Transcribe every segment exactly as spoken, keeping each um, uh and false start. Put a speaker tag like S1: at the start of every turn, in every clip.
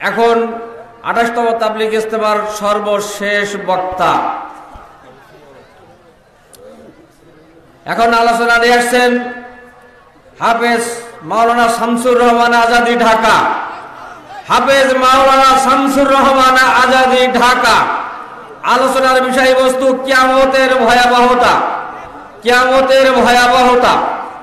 S1: এখন আঠাশতম তাবলীগ ইজতেমার সর্বশেষ বক্তা এখন আলোচনা নিয়ে আসছেন হাফেজ মাওলানা শামসুর রহমান আজাদী, ঢাকা। হাফেজ মাওলানা শামসুর রহমান আজাদী, ঢাকা। আলোচনার বিষয়বস্তু কিয়ামতের ভয়াবহতা, কিয়ামতের ভয়াবহতা।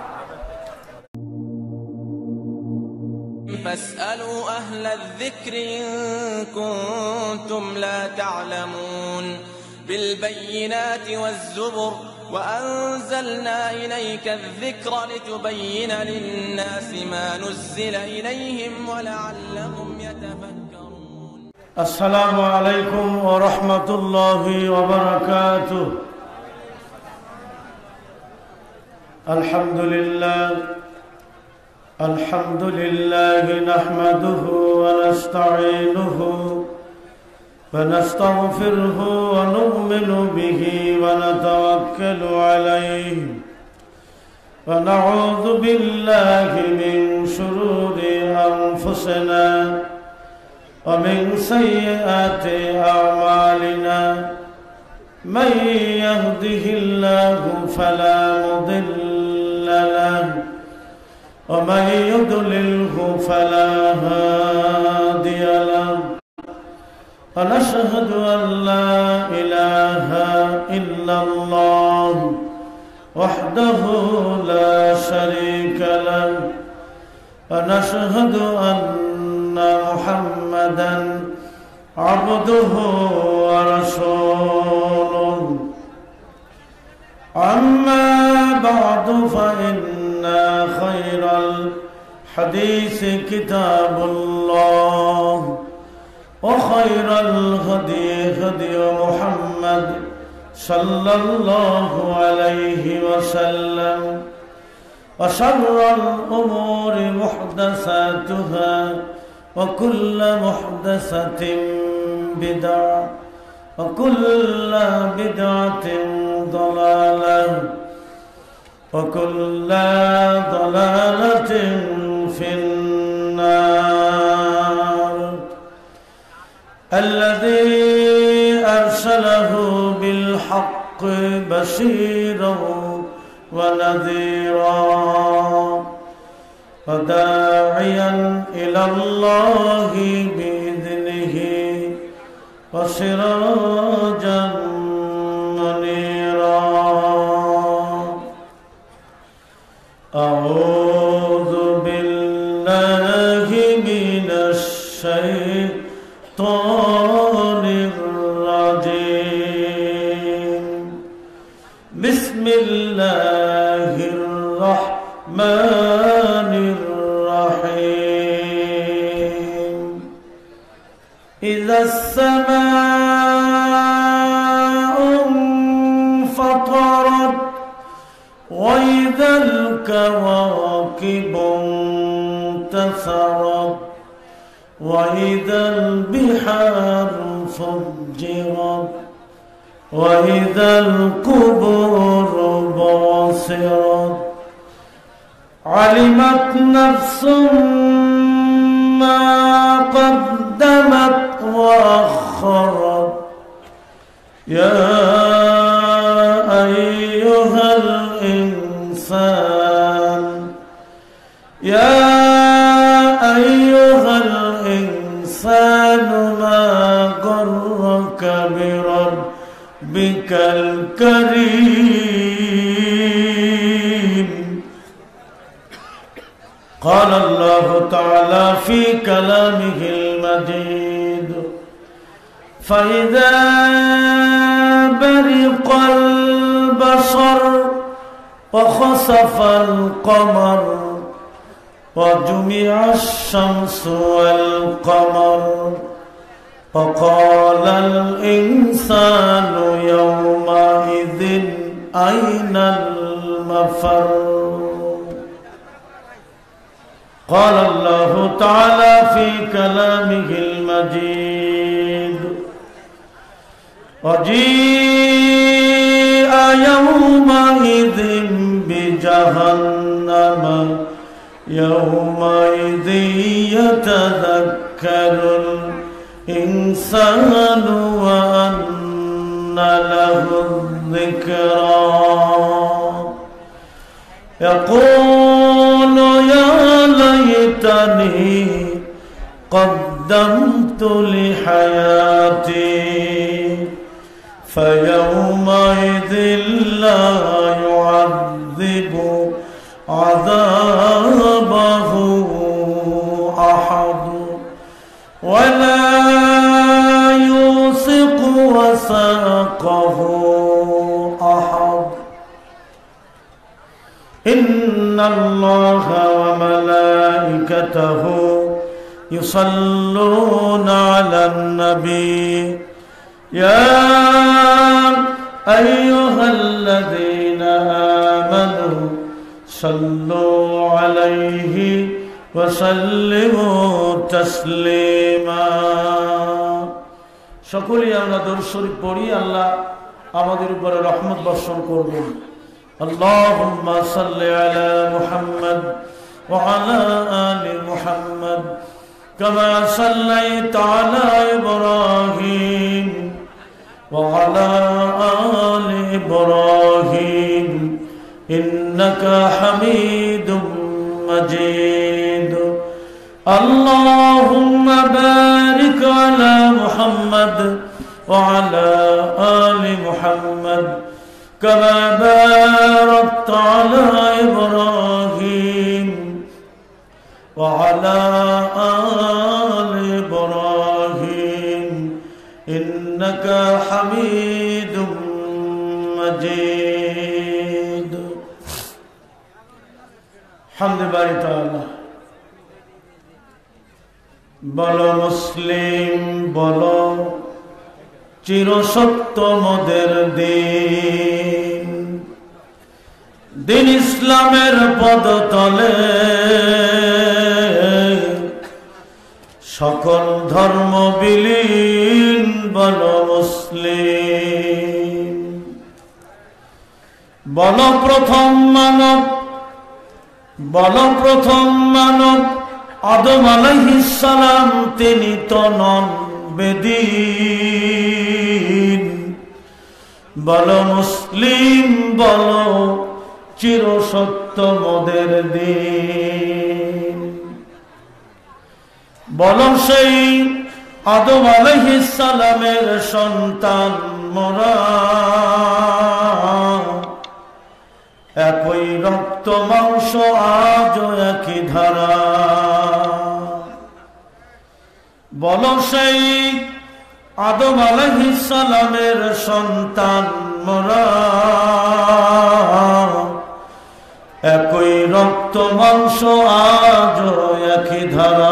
S2: فاسألوا أهل الذكر إن كنتم لا تعلمون بالبينات والزبر وأنزلنا إليك الذكر لتبين للناس ما نزل إليهم ولعلهم يتفكرون.
S3: السلام عليكم ورحمة الله وبركاته. الحمد لله الحمد لله نحمده ونستعينه ونستغفره ونؤمن به ونتوكل عليه ونعوذ بالله من شرور أنفسنا ومن سيئات أعمالنا من يهده الله فلا مضل له ومن يضلله فلا هادي له ونشهد أن لا إله إلا الله وحده لا شريك له ونشهد أن محمدا عبده ورسوله. أما بعد فإن خير الحديث كتاب الله وخير الهدي هدي محمد صلى الله عليه وسلم وشر الأمور محدثاتها وكل محدثة بدعة وكل بدعة ضلالة وكل ضلالة في النار. الذي أرسله بالحق بشيرا ونذيرا وداعيا إلى الله بإذنه وسراجا منيرا. أعوذ بالله من الشيطان الرجيم. بسم الله الرحمن الرحيم. إذا السماء انفطرت وإذا الكواكب انتثرت وإذا البحار فجرت وإذا القبور بعثرت علمت نفس ما قدمت وأخرت. يا أيها الإنسان يا أيها الإنسان ما غرك بربك الكريم. قال الله تعالى في كلامه المجيد فإذا برق البصر وخسف القمر وجمع الشمس والقمر وقال الإنسان يومئذ أين المفر. قال الله تعالى في كلامه المجيد وجيء يومئذ بجهنم يومئذ يتذكر الإنسان وأنى له الذكرى يقول يا ليتني قدمت لحياتي فيومئذ لا يعذب عذابه أحد ولا يوثق وثاقه أحد إن الله وملائكته يصلون على النبي يا أيها الذين آمنوا صلوا عليه وسلموا تسليما সকলেই আমরা দরুদ শরীফ পড়ি আল্লাহ আমাদের উপরে রহমত বর্ষণ করবেন আল্লাহুম্মা সাল্লি আলা মুহাম্মদ ওয়া আলা আলি মুহাম্মদ কামা সাল্লাইতা আলা ইব্রাহিম ওয়া আলা আলি ইব্রাহিম ইন্নাকা হামিদুম مجيد اللهم بارك على محمد وعلى آل محمد كما باركت على إبراهيم وعلى آل إبراهيم إنك حميد مجيد حمد باري تعالى বলো মুসলিম বলো চিরসত্য মোদের দিন দিন ইসলামের পদতলে সকল ধর্ম বিলীন বলো মুসলিম বলো প্রথম মানব বলো প্রথম মানব আদম আলাইহিস সালাম তিনি তো নন বেদিন বলো মুসলিম বলো চিরসত্য মোদের দিন বলো সেই আদম আলাইহিস সালামের সন্তান মোরা একই রক্ত মাংস আজ একই ধারা বলো সেই আদম আলাইহিস সালামের সন্তান মোরা একই রক্ত মাংস আজ একই ধারা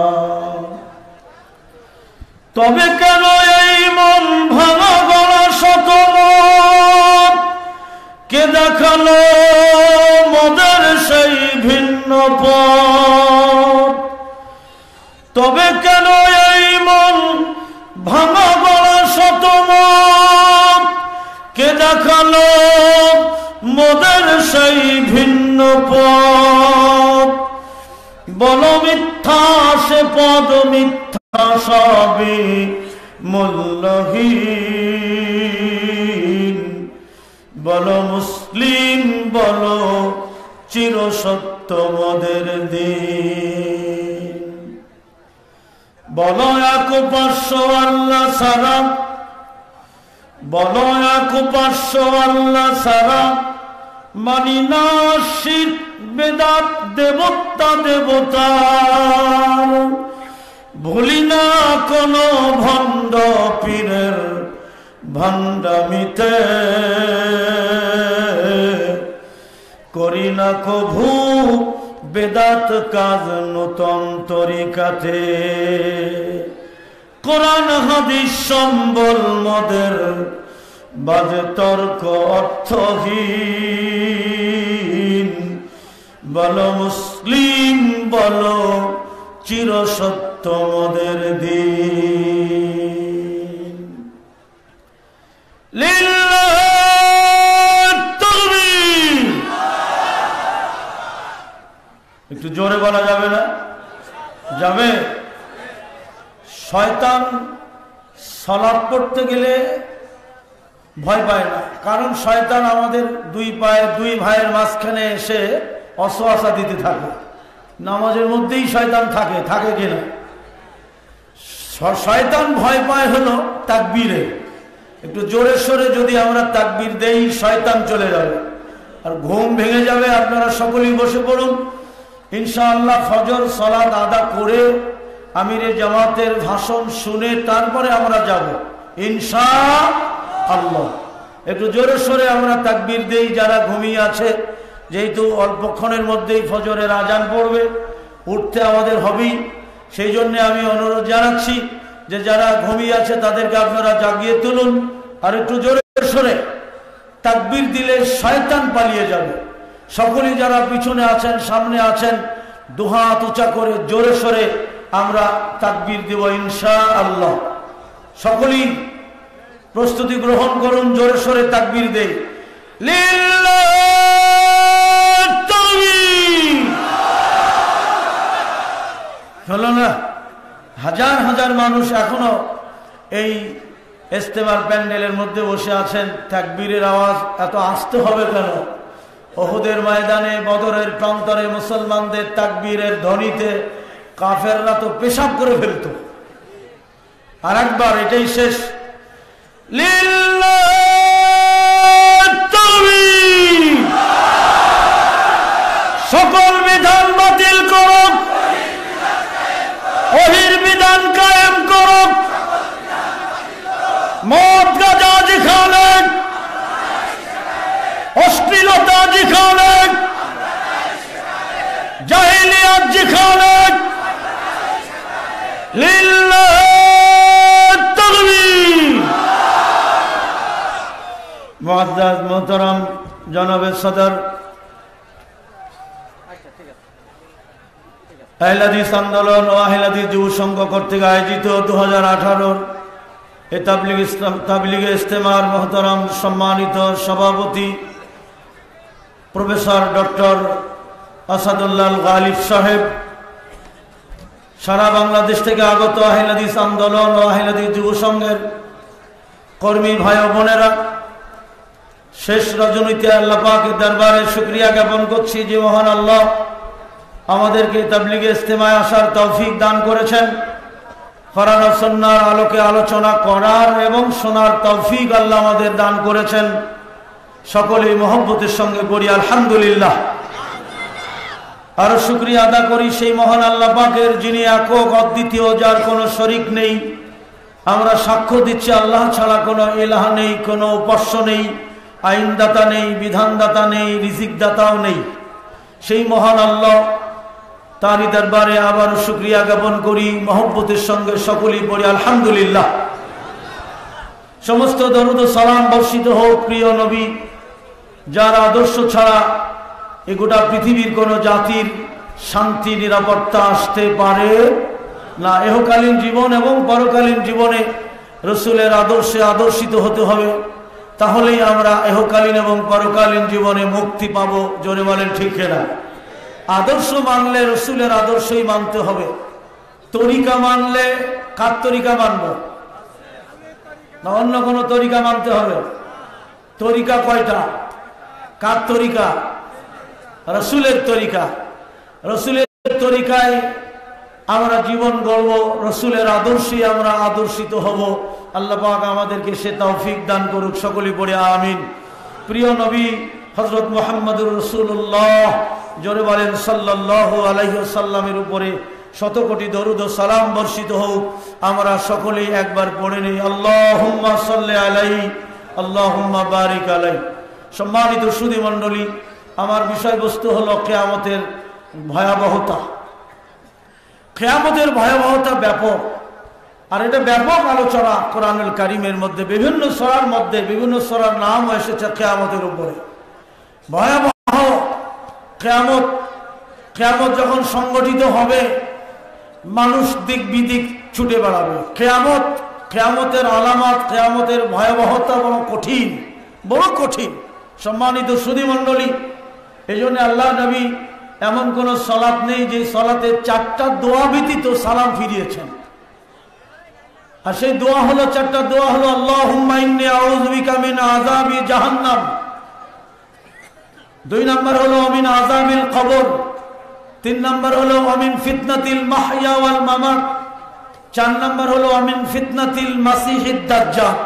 S3: তবে কেন এই মন ভাঙা গড়া শত কে দেখালো মোদের সেই ভিন্ন পথ তবে কেন এই মন ভাঙা গড়া শত কে দেখালো মোদের সেই ভিন্ন পথ বলো মিথ্যা সে পদ মিথ্যা সবই মূল্যহীন বলো মুসলিম বলো চিরসত্য মোদের দিন বলো এক উপাস্য আল্লাহ সারা বলো এক উপাস্য আল্লাহ সারা মানি না শিরক বেদাত দেবতা দেবতার ভুলি না কোনো ভণ্ড পীরের ভণ্ডামিতে করি না কভু বেদাত কাজ নূতন তরিকাতে কোরআন হাদিস সম্বল মোদের বাজে তর্ক অর্থহীন বলো মুসলিম বলো চিরসত্য মোদের দিন লিল্লাহ তাকবীর একটু জোরে বলা যাবে না যাবে শয়তান সালাত পড়তে গেলে ভয় পায় না, কারণ শয়তান আমাদের দুই পায়ে দুই ভাইয়ের মাঝখানে এসে অসওয়াসা দিতে থাকে। নামাজের মধ্যেই শয়তান থাকে থাকে কিনা? শয়তান ভয় পায় হলো তাকবীরে। একটু জোরে সোরে যদি আমরা তাকবীর দেই শয়তান চলে যাবে আর ঘুম ভেঙে যাবে। আপনারা সকলেই বসে পড়ুন, ইনশাআল্লাহ ফজর সালাত আদা করে আমিরে জামাতের ভাষণ শুনে তারপরে আমরা যাব ইনশাআল্লাহ। একটু জোরে সোরে আমরা তাকবীর দেই যারা ঘুমিয়ে আছে, যেহেতু অল্পক্ষণের মধ্যেই ফজরের আজান পড়বে, উঠতে আমাদের হবেই। সেই জন্য আমি অনুরোধ জানাচ্ছি যে যারা ঘুমিয়ে আছে তাদেরকে আপনারা জাগিয়ে তুলুন আর একটু জোরে সোরে তাকবীর দিলে শয়তান পালিয়ে যাবে। সকলেই যারা পিছনে আছেন সামনে আছেন দুহাত উঁচা করে জোরে সোরে আমরা তাকবীর দেব ইনশাআল্লাহ। সকলেই প্রস্তুতি গ্রহণ করুন, জোরে সোরে তাকবীর দেই। লিল্লাহ তাকবীর। হলো না? হাজার হাজার মানুষ এখনো এই ইস্তেমার প্যান্ডেলের মধ্যে বসে আছেন। তাকবীরের আওয়াজ এত আসতে হবে কেন? উহুদের ময়দানে বদরের প্রান্তরে মুসলমানদের তাকবীরের ধ্বনিতে কাফেররা তো পেশাব করে ফেলত। আর একবার এটাই শেষ। লিল্লাহ তাকবীর। সকল বিধান বাতিল করুক, ওহির বিধান কায়েম করুক। মদ গাঁজা যেখানে, অশ্লীলতা যেখানে, জাহিলিয়াত যেখানে, লিল্লাহ তাকবীর। মুআজ্জাজ মোহতারাম জনাবে সদর আহলে হাদিস আন্দোলন ও আহলে হাদিস যুব সংঘ কর্তৃক আয়োজিত দু হাজার আঠারোর এ তাবলিগ ইসলাম তাবলিগে ইস্তেমার মোহতারাম সম্মানিত সভাপতি প্রফেসর ডক্টর আসাদুল্লাহ গালিব সাহেব, সারা বাংলাদেশ থেকে আগত আহলে হাদিস আন্দোলন ও আহলে হাদিস যুব সংঘের কর্মী ভাই ও বোনেরা, শেষ রজনীতে আল্লাহ পাকের দরবারে শুকরিয়া জ্ঞাপন করছি যে মহান আল্লাহ আমাদেরকে তাবলিগে ইস্তেমায় আসার তৌফিক দান করেছেন। কোরআন ও সুন্নাহর আলোকে আলোচনা করার এবং শোনার তৌফিক আল্লাহ আমাদের দান করেছেন। সকলেই মহব্বতের সঙ্গে পড়ি আলহামদুলিল্লাহ। আরো শুকরিয়া আদা করি সেই মহান আল্লাহ পাকের, যিনি একক অদ্বিতীয়, যার কোনো শরিক নেই। আমরা সাক্ষ্য দিচ্ছি আল্লাহ ছাড়া কোনো ইলাহ নেই, কোনো উপাস্য নেই, আইনদাতা নেই, বিধানদাতা নেই, রিজিকদাতাও নেই। সেই মহান আল্লাহ, তারই দরবারে আবারও শুকরিয়া জ্ঞাপন করি মহব্বতের সঙ্গে সকলেই পড়ি আলহামদুলিল্লাহ। সমস্ত দরুদ ও সালাম বর্ষিত হোক প্রিয় নবী, যার আদর্শ ছাড়া এ গোটা পৃথিবীর কোন জাতির শান্তি নিরাপত্তা আসতে পারে না। এহকালীন জীবন এবং পরকালীন জীবনে রসুলের আদর্শে আদর্শিত হতে হবে, তাহলেই আমরা এহকালীন এবং পরকালীন জীবনে মুক্তি পাব। জোরে বলেন ঠিক না? আদর্শ মানলে রসুলের আদর্শই মানতে হবে। তরিকা মানলে কার তরিকা মানব না অন্য কোন তরিকা মানতে হবে? তরিকা কয়টা? কার তরিকা? রসুলের তরিকা। রসুলের তরিকায় আমরা জীবন গড়ব, রসুলের আদর্শে আমরা আদর্শিত হব। আল্লাহ পাক আমাদেরকে সে তৌফিক দান করুক, সকলেই পড়ে আমিন। প্রিয় নবী হযরত মুহাম্মদুর রাসূলুল্লাহ, জোরে বলেন সাল্লাল্লাহু আলাইহি ওয়াসাল্লামের উপরে শত কোটি দরুদ ও সালাম বর্ষিত হোক। আমরা সকলেই একবার পড়ে নেই আল্লাহুম্মা সাল্লি আলাইহি আল্লাহুম্মা বারিক আলাইহি। সম্মানিত সুধী মণ্ডলী, আমার বিষয়বস্তু হলো কিয়ামতের ভয়াবহতা। কিয়ামতের ভয়াবহতা ব্যাপক, আর এটা ব্যাপক আলোচনা কোরআনুল কারীমের মধ্যে বিভিন্ন সূরার মধ্যে বিভিন্ন সূরার নাম এসেছে কিয়ামতের উপরে। ভয়াবহ কিয়ামত, কিয়ামত যখন সংগঠিত হবে মানুষ দিক বিদিক ছুটে বেড়াবে। কিয়ামত, কিয়ামতের আলামত, কিয়ামতের ভয়াবহতা বড় কঠিন, বড় কঠিন। সম্মানিত সুধী মণ্ডলী, এই জন্য আল্লাহ নবী এমন কোন সালাত নেই যে সালাতে চারটা দোয়া ব্যতীত সালাম ফিরিয়েছেন। আর সেই দোয়া হলো চারটা দোয়া হলো আল্লাহুম্মা ইন্নী আউযু বিকা মিন আযাবি জাহান্নাম, দুই নাম্বার হলো মিন আযাবিল কবর, তিন নাম্বার হলো মিন ফিতনাতিল মাহইয়া ওয়াল মামাত, চার নাম্বার হলো মিন ফিতনাতিল মাসিহিদ দাজ্জাল।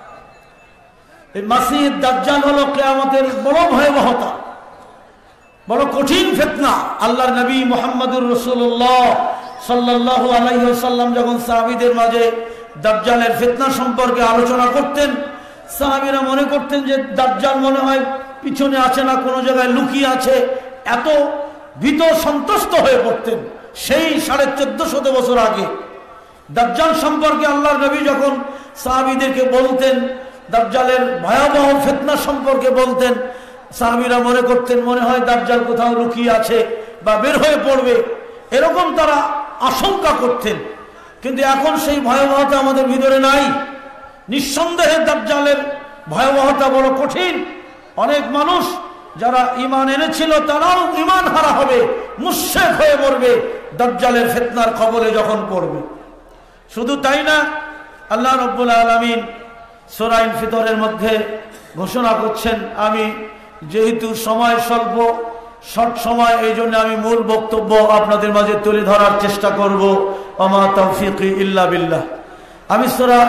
S3: এই মাসিহিদ দাজ্জাল হলো কিয়ামতের বড় ভয়াবহতা, বড় কঠিন ফিতনা। আল্লাহর নবী মুহাম্মদুর রাসূলুল্লাহ সাল্লাল্লাহু আলাইহি ওয়াসাল্লাম যখন সাহাবীদের মাঝে দাজ্জালের ফিতনা সম্পর্কে আলোচনা করতেন, সাহাবীরা মনে করতেন যে দাজ্জাল মনে হয় পিছনে আছে না কোনো জায়গায় লুকিয়ে আছে, এত ভীত সন্তুষ্ট হয়ে পড়তেন। সেই সাড়ে চোদ্দ শত বছর আগে দাজ্জাল সম্পর্কে আল্লাহর নবী যখন সাহাবীদেরকে বলতেন, দাজ্জালের ভয়াবহ ফিতনা সম্পর্কে বলতেন, সাহাবীরা মনে করতেন মনে হয় দাজ্জাল কোথাও লুকিয়ে আছে বা বের হয়ে পড়বে, এরকম তারা আশঙ্কা করতেন। কিন্তু এখন সেই ভয়াবহতা আমাদের ভিতরে নাই। নিঃসন্দেহে দাজ্জালের ভয়াবহতা বড় কঠিন। অনেক মানুষ যারা ঈমান এনেছিল তারাও ঈমান হারা হবে, মুশরিক হয়ে মরবে দাজ্জালের ফিতনার কবলে যখন পড়বে। শুধু তাই না, আল্লাহ রাব্বুল আলামিন সূরা ইনফিতরের মধ্যে ঘোষণা করছেন, আমি যেহেতু সময় স্বল্প, শর্ট সময়, এই জন্য আমি মূল বক্তব্য আপনাদের মাঝে তুলে ধরার চেষ্টা করব। ওমা তাওফীকি ইল্লা বিল্লাহ। আমি সূরা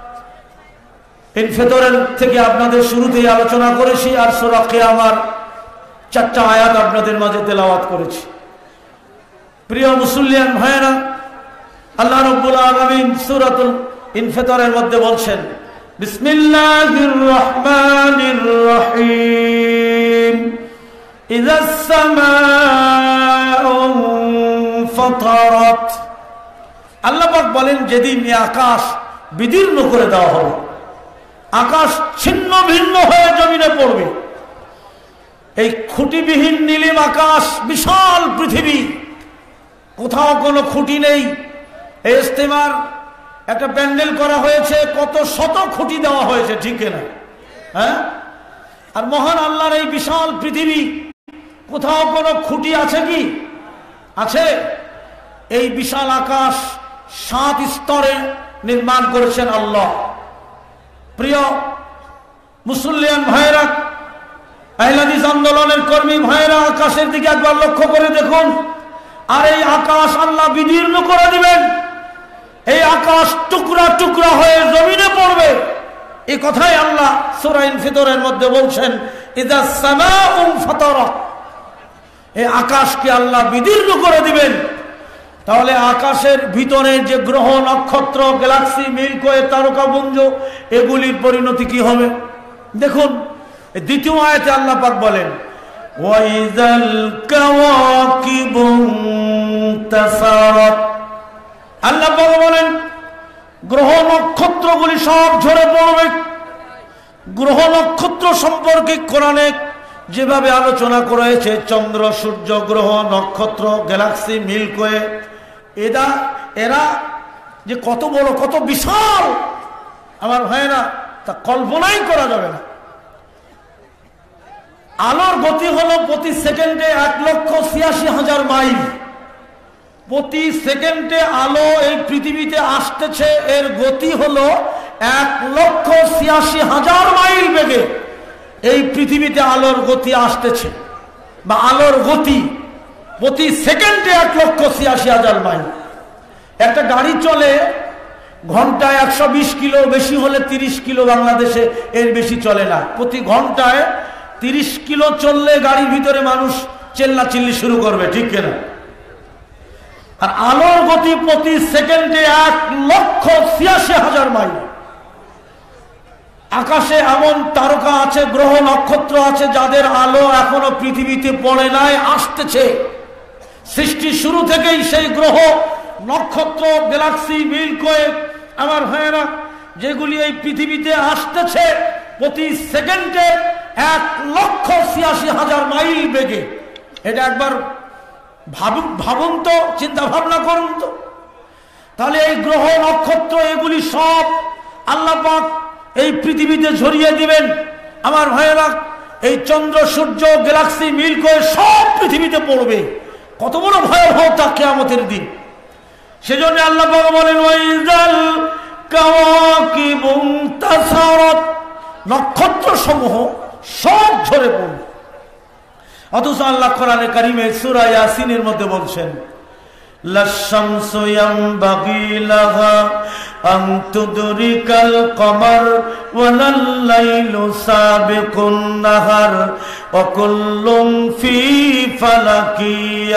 S3: ইনফিতরের থেকে আপনাদের শুরুতেই আলোচনা করেছি, আর সূরা কিয়ামার চারটা আয়াত আপনাদের মাঝে তেলাওয়াত করেছি। প্রিয় মুসলিয়ান ভাইরা, আল্লাহ রাব্বুল আলামিন সূরাতুল ইনফিতরের মধ্যে বলছেন, বিসমিল্লাহির রহমানির রহিম, ইযাস সামাউ ফাতারাত। আল্লাহ পাক বলেন, যেদিন এই আকাশ বিদীর্ণ করে দেওয়া হবে, আকাশ ছিন্ন ভিন্ন হয়ে জমিনে পড়বে। এই খুঁটিবিহীন নীলিম আকাশ, বিশাল পৃথিবী, কোথাও কোনো খুঁটি নেই। এই ইজতেমার একটা প্যান্ডেল করা হয়েছে, কত শত খুঁটি দেওয়া হয়েছে, ঠিক না? হ্যাঁ। আর মহান আল্লাহর এই বিশাল পৃথিবী, কোথাও কোনো খুঁটি আছে কি? আছে? এই বিশাল আকাশ সাত স্তরে নির্মাণ করেছেন আল্লাহ। প্রিয় মুসলিয়ান ভাইরা, আহলে হাদিস আন্দোলনের কর্মী ভাইরা, আকাশের দিকে একবার লক্ষ্য করে দেখুন। আর এই আকাশ আল্লাহ বিদীর্ণ করে দিবেন, এই আকাশ টুকরা টুকরা হয়ে জমিনে পড়বে। এই কথাই আল্লাহ সূরা ইনফিতরের মধ্যে বলছেন, ইযাস সামাউ ফাতারাত। এই আকাশকে আল্লাহ বিদীর্ণ করে দিবেন। তাহলে আকাশের ভিতরে যে গ্রহ, নক্ষত্র, গ্যালাক্সি, মিল্কওয়ে, তারকাপুঞ্জ, এগুলির পরিণতি কি হবে? দেখুন, দ্বিতীয় আয়াতে আল্লাহ পাক বলেন, ওয়াইযাল কাওয়াকিবু ইনতাসারাত। আল্লাহ পাক বলেন, গ্রহ নক্ষত্রগুলি সব ঝরে পড়বে। গ্রহ নক্ষত্র সম্পর্কে কোরআনে যেভাবে আলোচনা করা হয়েছে, চন্দ্র, সূর্য, গ্রহ, নক্ষত্র, গ্যালাক্সি, মিল্কওয়ে, এরা এরা যে কত বড়, কত বিশাল আমার ভাইয়েরা, তা কল্পনাই করা যাবে না। আলোর গতি হলো প্রতি সেকেন্ডে এক লক্ষ ছিয়াশি হাজার মাইল। প্রতি সেকেন্ডে আলো এই পৃথিবীতে আসতেছে, এর গতি হলো এক লক্ষ ছিয়াশি হাজার মাইল বেগে এই পৃথিবীতে আলোর গতি আসতেছে, বা আলোর গতি প্রতি সেকেন্ডে এক লক্ষ ছিয়াশি হাজার মাইল। একটা গাড়ি চলে ঘন্টায় একশো বিশ কিলো, বেশি হলে তিরিশ কিলো, বাংলাদেশে এর বেশি চলে না। প্রতি ঘন্টায় তিরিশ কিলো চললে গাড়ির ভিতরে মানুষ চেল্লা চিল্লি শুরু করবে, ঠিক কিনা? আর আলোর গতি প্রতি সেকেন্ডে এক লক্ষ ছিয়াশি হাজার মাইল। আকাশে এমন তারকা আছে, গ্রহ নক্ষত্র আছে, যাদের আলো এখনো পৃথিবীতে পড়ে নাই, আসতেছে। সৃষ্টি শুরু থেকেই সেই গ্রহ, নক্ষত্র, গ্যালাক্সি, মিল্কওয়ে আমার ভাইয়েরা, যেগুলি এই পৃথিবীতে আসতেছে প্রতি সেকেন্ডে এক লক্ষ ছিয়াশি হাজার মাইল বেগে। এটা একবার ভাবুন ভাবুন তো, চিন্তা ভাবনা করুন তো। তাহলে এই গ্রহ নক্ষত্র এগুলি সব আল্লাহ পাক এই পৃথিবীতে ঝরিয়ে দিবেন। আমার ভাইয়েরা, এই চন্দ্র, সূর্য, গ্যালাক্সি, মিল্কওয়ে সব পৃথিবীতে পড়বে। কত বড় ভয়াবহতা কিয়ামতের দিন। সেজন্য আল্লাহ পাক বলেন, ওয়াইযাল নক্ষত্র সমূহ সব ঝরে পড়বে। অথচ আল্লাহ কোরআনে কারিমে সূরা ইয়াসিনের মধ্যে বলছেন, লাশ-শামসু ইয়ানবাগী লাহা আন তুদরিকাল কমার ওয়ালাল লাইলু সাবিকুন নাহার ওয়া কুল্লুম ফি ফালাকি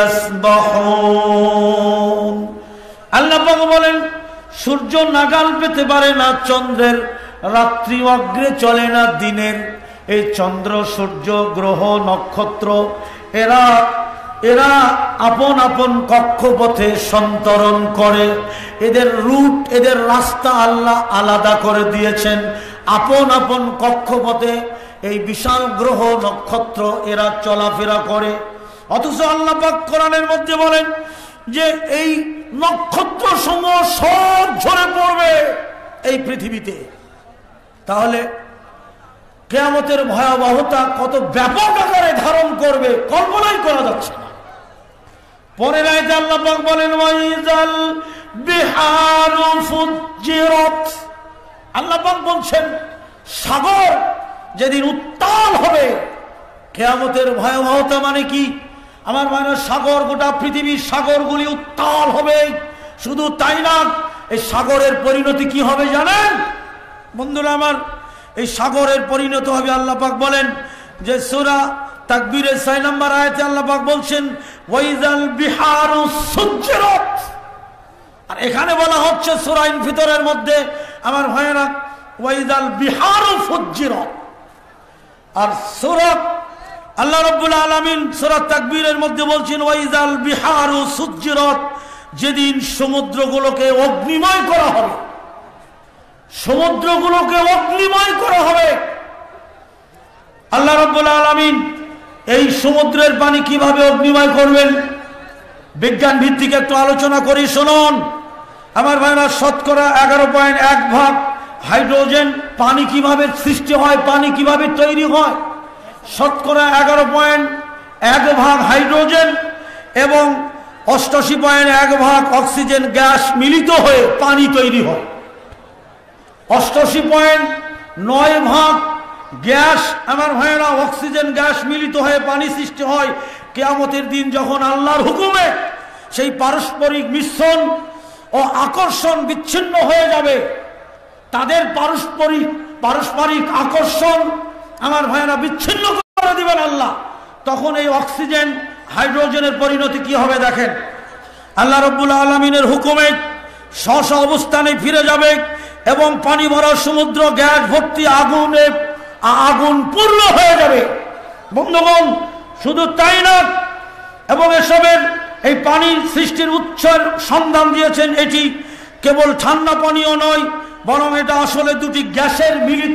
S3: ইয়াসবাহুন। আল্লাহ পাক বলেন, সূর্য নাগাল পেতে পারে না চন্দ্রের, রাত্রি অগ্রে চলে না দিনের। এই চন্দ্র, সূর্য, গ্রহ, নক্ষত্র এরা এরা আপন আপন কক্ষপথে সন্তরণ করে। এদের রুট, এদের রাস্তা আল্লাহ আলাদা করে দিয়েছেন। আপন আপন কক্ষপথে এই বিশাল গ্রহ নক্ষত্র এরা চলাফেরা করে। অথচ আল্লাহ পাক কোরআনের মধ্যে বলেন যে এই নক্ষত্র সমূহ সব ঝরে পড়বে এই পৃথিবীতে। তাহলে কিয়ামতের ভয়াবহতা কত ব্যাপক আকারে ধারণ করবে কল্পনাই করা যাচ্ছে না। পরের আয়াতে আল্লাহ পাক বলেন, ওয়াইজাল বিহারু ফুজ্জিরাত। আল্লাহ পাক বলছেন, সাগর যেদিন উত্তাল হবে। কিয়ামতের ভয়াবহতা মানে কি? আমার মানে সাগর, গোটা পৃথিবীর সাগরগুলি উত্তাল হবে। শুধু তাই না, এই সাগরের পরিণতি কি হবে জানেন বন্ধুরা আমার? এই সাগরের পরিণত হবে, আল্লাহ পাক বলেন যে সূরা তাকবীরের ছয় নম্বর আয়াতে আল্লাহ পাক বলছেন, ওয়াইজাল বিহারু সুজ্জিরাত। আর এখানে বলা হচ্ছে সূরা ইনফিতরের মধ্যে আমার ভাইয়েরা, ওয়াইজাল বিহারু ফুজ্জিরাত। আর সূরা আল্লাহ রাব্বুল আলামিন সূরা তাকবীরের মধ্যে বলছেন, ওয়াইজাল বিহারু সুজ্জিরাত, যেদিন সমুদ্রগুলোকে অগ্নিময় করা হবে। সমুদ্রগুলোকে অগ্নিময় করা হবে। আল্লাহ রাব্বুল আলামিন এই সমুদ্রের পানি কিভাবে অগ্নিময় করবেন বিজ্ঞান ভিত্তিক একটু আলোচনা করি, শুনুন আমার ভাইরা। শতকরা এগারো পয়েন্ট এক ভাগ হাইড্রোজেন। পানি কিভাবে সৃষ্টি হয়, পানি কিভাবে তৈরি হয়? শতকরা এগারো পয়েন্ট এক ভাগ হাইড্রোজেন এবং অষ্টাশি পয়েন্ট এক ভাগ অক্সিজেন গ্যাস মিলিত হয়ে পানি তৈরি হয়। অষ্টাশি পয়েন্ট নয় ভাগ গ্যাস আমার ভাইয়েরা, অক্সিজেন গ্যাস মিলিত হয়ে পানি সৃষ্টি হয়। কিয়ামতের দিন যখন আল্লাহর হুকুমে সেই পারস্পরিক মিশ্রণ ও আকর্ষণ বিচ্ছিন্ন হয়ে যাবে, তাদের পারস্পরিক পারস্পরিক আকর্ষণ আমার ভাইয়েরা বিচ্ছিন্ন করে দিবেন আল্লাহ, তখন এই অক্সিজেন হাইড্রোজেনের পরিণতি কি হবে দেখেন। আল্লাহ রাব্বুল আলামিনের হুকুমে স্ব স্ব অবস্থানে ফিরে যাবে এবং পানি ভরা সমুদ্র গ্যাস ভর্তি আগুনে আগুন পূর্ণ হয়ে যাবে বন্ধুগণ। শুধু তাই না, এবং এসবের এই পানির সৃষ্টির উৎসের সন্ধান দিয়েছেন, এটি কেবল ঠান্ডা পানীয় নয়, বরং এটা আসলে দুটি গ্যাসের মিলিত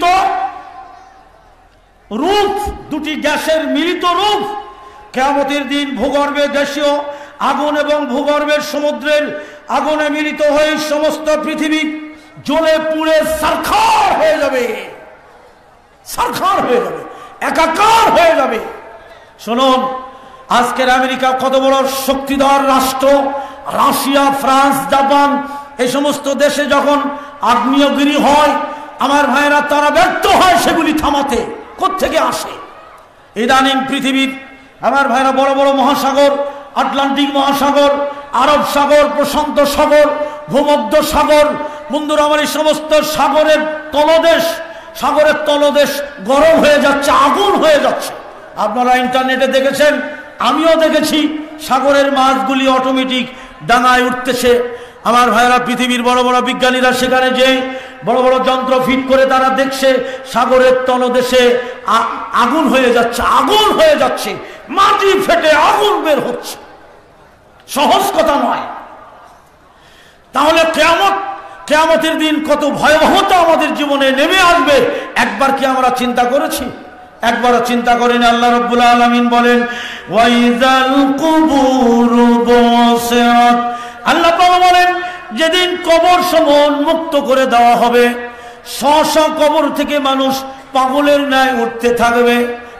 S3: রূপ, দুটি গ্যাসের মিলিত রূপ। কিয়ামতের দিন ভূগর্ভে গ্যাসীয় আগুন এবং ভূগর্ভের সমুদ্রের আগুনে মিলিত হয়ে সমস্ত পৃথিবী জ্বলে পুড়ে সারখার হয়ে যাবে, সারখার হয়ে যাবে, একাকার হয়ে যাবে। শুনুন, আজকের আমেরিকা কত বড় শক্তিধর রাষ্ট্র, রাশিয়া, ফ্রান্স, জাপান, এই সমস্ত দেশে যখন আগ্নেয়গিরি হয় আমার ভাইয়েরা, তারা ব্যর্থ হয় সেগুলি থামাতে। কোত্থেকে আসে? ইদানিং পৃথিবীর আমার ভাইয়েরা বড় বড় মহাসাগর, আটলান্টিক মহাসাগর, আরব সাগর, প্রশান্ত সাগর, ভূমধ্য সাগর, বন্ধুরা আমার, এই সমস্ত সাগরের তলদেশ, সাগরের তলদেশ গরম হয়ে যাচ্ছে, আগুন হয়ে যাচ্ছে। আপনারা ইন্টারনেটে দেখেছেন, আমিও দেখেছি, সাগরের মাছগুলি অটোমেটিক ডাঙায় উঠতেছে। আমার ভাইয়েরা, পৃথিবীর বড় বড় বিজ্ঞানীরা সেখানে যে বড় বড় যন্ত্র ফিট করে তারা দেখছে সাগরের তলদেশে আগুন হয়ে যাচ্ছে, আগুন হয়ে যাচ্ছে, মাটি ফেটে আগুন বের হচ্ছে। সহজ কথা নয়। তাহলে কিয়ামত, কিয়ামতের দিন কত ভয়াবহতা আমাদের জীবনে নেমে আসবে, একবার কি আমরা চিন্তা করেছি? একবারও চিন্তা করেন। আল্লাহ রাব্বুল আলামিন বলেন, ওয়াইজাল কুবুরু বুসিরাত। আল্লাহ তাআলা বলেন, যেদিন কবর সমূহ উন্মুক্ত করে দেওয়া হবে, স্ব স্ব কবর থেকে মানুষ পাগলের ন্যায় উঠতে থাকবে।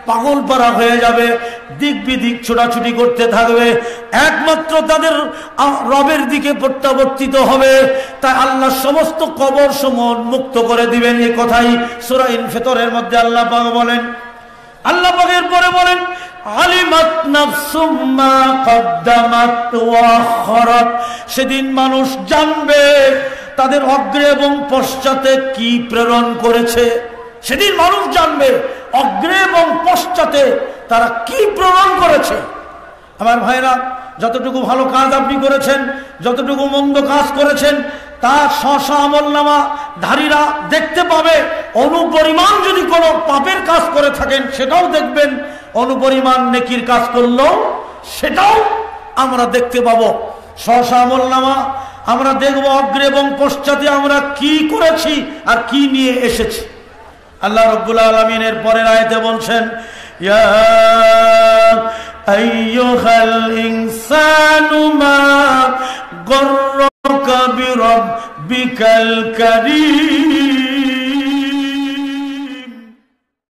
S3: পাগল পারা হয়ে যাবে, দিক বিদিক ছোটাছুটি করতে থাকবে, একমাত্র তাদের রবের দিকে প্রত্যাবর্তিত হবে। তাই আল্লাহ সমস্ত কবর সমূহ মুক্ত করে দিবেন। এই কথাই সূরা ইনফিতরের মধ্যে আল্লাহ পাক বলেন। আল্লাহ পাক এর পরে বলেন আলিমাত নাফসুম মা কদ্দামাত ওয়া আখারাত, সেদিন মানুষ জানবে তাদের অগ্রে এবং পশ্চাতে কি প্রেরণ করেছে। সেদিন মানুষ জানবে অগ্রে এবং পশ্চাতে তারা কি প্রেরণ করেছে। আমার ভাইরা, যতটুকু ভালো কাজ আপনি করেছেন, যতটুকু মন্দ কাজ করেছেন, তার স্ব আমলনামা ধারীরা দেখতে পাবে। অনুপরিমাণ যদি কোনো পাপের কাজ করে থাকেন সেটাও দেখবেন, অনুপরিমাণ নেকির কাজ করলেও সেটাও আমরা দেখতে পাবো। স্ব আমলনামা আমরা দেখব অগ্রে এবং পশ্চাতে আমরা কি করেছি আর কি নিয়ে এসেছি। আল্লাহ রাব্বুল আলামিনের পরের আয়াতে বলছেন ইয়া আইয়ুহাল ইনসানু মা গররাকা বিরাব্বিকাল কারীম